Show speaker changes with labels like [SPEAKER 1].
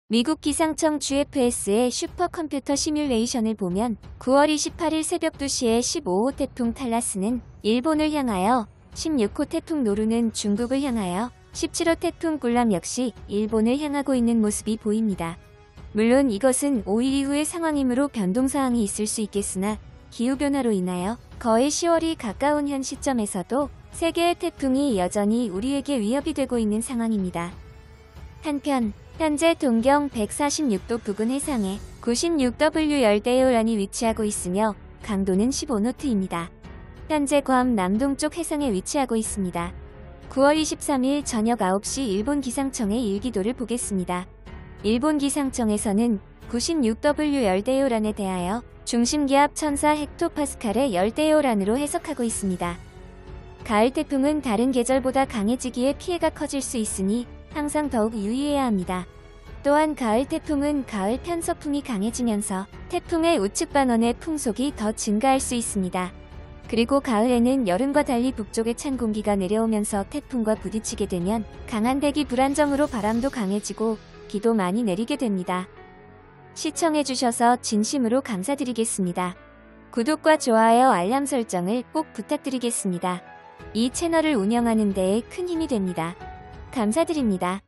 [SPEAKER 1] 미국 기상청 GFS의 슈퍼컴퓨터 시뮬레이션을 보면 9월 28일 새벽 2시에 15호 태풍 탈라스는 일본을 향하여, 16호 태풍 노루는 중국을 향하여, 17호 태풍 굴람 역시 일본을 향하고 있는 모습이 보입니다. 물론 이것은 5일 이후의 상황이므로 변동사항이 있을 수 있겠으나 기후변화로 인하여 거의 10월이 가까운 현 시점에서도 3개의 태풍이 여전히 우리에게 위협이 되고 있는 상황입니다. 한편 현재 동경 146도 부근 해상에 96W 열대요란이 위치하고 있으며 강도는 15노트입니다. 현재 괌 남동쪽 해상에 위치하고 있습니다. 9월 23일 저녁 9시 일본 기상청의 일기도를 보겠습니다. 일본 기상청에서는 96W 열대요란에 대하여 중심기압 1004헥토파스칼의 열대요란으로 해석하고 있습니다. 가을 태풍은 다른 계절보다 강해지기에 피해가 커질 수 있으니 항상 더욱 유의해야 합니다. 또한 가을 태풍은 가을 편서풍이 강해지면서 태풍의 우측 반원의 풍속이 더 증가할 수 있습니다. 그리고 가을에는 여름과 달리 북쪽에 찬 공기가 내려오면서 태풍과 부딪히게 되면 강한 대기 불안정으로 바람도 강해지고 비도 많이 내리게 됩니다. 시청해주셔서 진심으로 감사드리겠습니다. 구독과 좋아요, 알람 설정을 꼭 부탁드리겠습니다. 이 채널을 운영하는 데에 큰 힘이 됩니다. 감사드립니다.